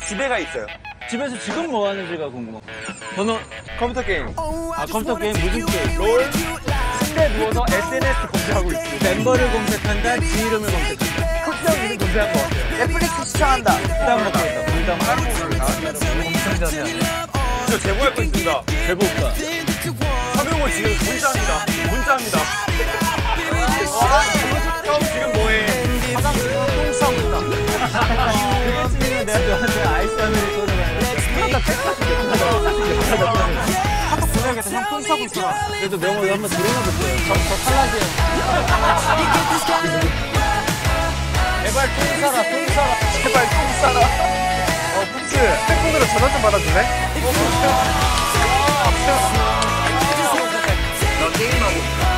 집에 가 있어요. 집에서 지금 뭐 하는지가 궁금해. 저는 컴퓨터 게임. 컴퓨터 게임 무슨 게임? 롤. 침대에 누워서 SNS 검색하고 있어요. 멤버를 검색한다, 지 이름을 검색한다. 특정 이름 검색한 것 같아요. 넷플릭스 시청한다. 불담 먹고 있다. 불담. 엄청 자세하네. 저 제보할 거 있습니다. 제보가. 서명호 지금 문자합니다. 형 지금 뭐해? 화장실 똥 싸고 있다. 그게 지금 내가 너한테 아이스 아메리카노를 하니까 카톡 보내야겠다. 형 똥 싸고 있어. 그래도 명호를 한번 들어놔볼게요. 저 탈락이에요. 제발 똥 싸라, 똥 싸라. 제발 똥 싸라. 푹스 핸폰으로 전화 좀 받아줄래? 너 게임하고 있다.